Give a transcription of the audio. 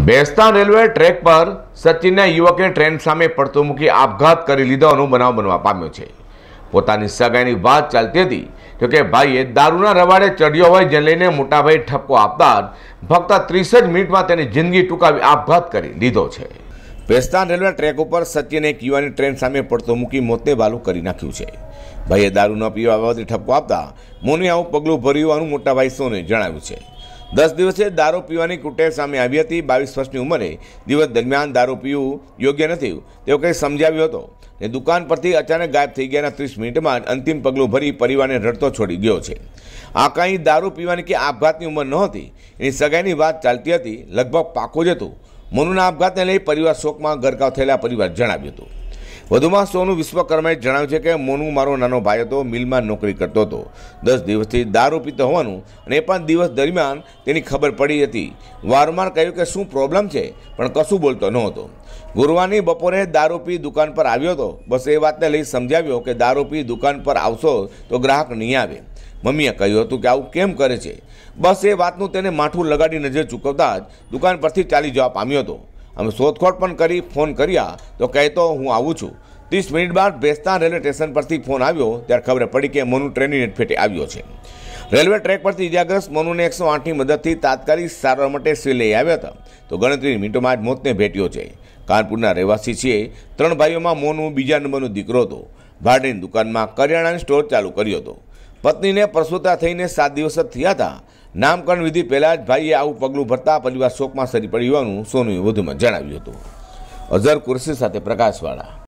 બેસતા railway track પર સચિનના યુવકે ટ્રેન સામે પડતો મૂકી આપઘાત કરી લીધોનો બનાવ બનવા પામ્યો છે। પોતાની સગાઈની વાત ચાલતી હતી તો કે ભાઈએ દારૂના રવાડે ચડ્યો હોય જેને લઈને મોટાભાઈ ઠપકો આપતા ફક્ત 30 જ મિનિટમાં તેની જિંદગી ટૂંકાવી આપઘાત કરી લીધો છે। બેસતા રેલવે ટ્રેક ઉપર સચિને એક યુવાનની ટ્રેન સામે પડતો મૂકી મોતને વાલું કરી નાખ્યું છે। ભાઈએ દારૂ ન પીવા બાબતે ઠપકો આપતા મોને આવું પગલું ભર્યું હોવાનું મોટાભાઈ સોને જણાવ્યું છે। 10 દિવસે દારૂ પીવાની કુટેવ સામે આવી હતી। 22 વર્ષની ઉંમરે દિવસ દરમિયાન દારૂ પીવું યોગ્ય નથી તેવું કંઈ સમજાવ્યો હતો ને દુકાન પરથી અચાનક ગાયબ થઈ ગયાના 30 મિનિટમાં અંતિમ પગલું ભરી પરિવારને રડતો છોડી ગયો છે। આ કાંઈ દારૂ પીવાની કે આપઘાતની ઉંમર નહોતી, એની સગાઈની વાત ચાલતી હતી, લગભગ પાકો જ હતું। મોનુના આપઘાતને લઈ પરિવાર શોકમાં ગરકાવ થયેલા પરિવાર જણાવ્યું હતું। વધુમાં સોનુ વિશ્વકર્માએ જણાવ્યું છે કે મોનુ મારો નાનો ભાઈ હતો, મિલમાં નોકરી કરતો હતો। 10 દિવસથી દારૂ પીતો હોવાનું અને એ પણ દિવસ દરમિયાન તેની ખબર પડી હતી। વારંવાર કહ્યું કે શું પ્રોબ્લેમ છે, પણ કશું બોલતો નહોતો। ગુરુવારની બપોરે દારૂ પી દુકાન પર આવ્યો હતો। બસ એ વાતને લઈ સમજાવ્યો કે દારૂ પી દુકાન પર આવશો તો ગ્રાહક નહીં આવે। મમ્મીએ કહ્યું હતું કે આવું કેમ કરે છે। બસ એ વાતનું તેને માથું લગાડી નજર ચૂકવતા જ દુકાન પરથી ચાલી જવા પામ્યો હતો। અમે શોધખોળ પણ કરી, ફોન કર્યા તો કહેતો હું આવું છું। 30 મિનિટ બાદ બેસતા રેલવે સ્ટેશન પરથી ફોન આવ્યો ત્યારે ખબર પડી કે મોનુ ટ્રેનની હેઠફેટે આવ્યો છે। રેલવે ટ્રેક પરથી ઇજાગ્રસ્ત મોનુને 108ની મદદથી તાત્કાલિક સારવાર માટે સિવિલ લઈ આવ્યા હતા તો ગણતરીની મિનિટોમાં જ મોતને ભેટ્યો છે। કાનપુરના રહેવાસી છે। 3 ભાઈઓમાં મોનુ બીજા નંબરનો દીકરો હતો। ભાડેની દુકાનમાં કરિયાણાની સ્ટોર ચાલુ કર્યો હતો। પત્નીને પ્રસૂતા થઈને 7 દિવસ જ થયા હતા। નામકરણ વિધિ પહેલા જ ભાઈએ આવું પગલું ભરતા પરિવાર શોકમાં સરી પડ્યું હોવાનું સોનુએ વધુમાં જણાવ્યું હતું। અઝર કુરેશી સાથે પ્રકાશવાળા।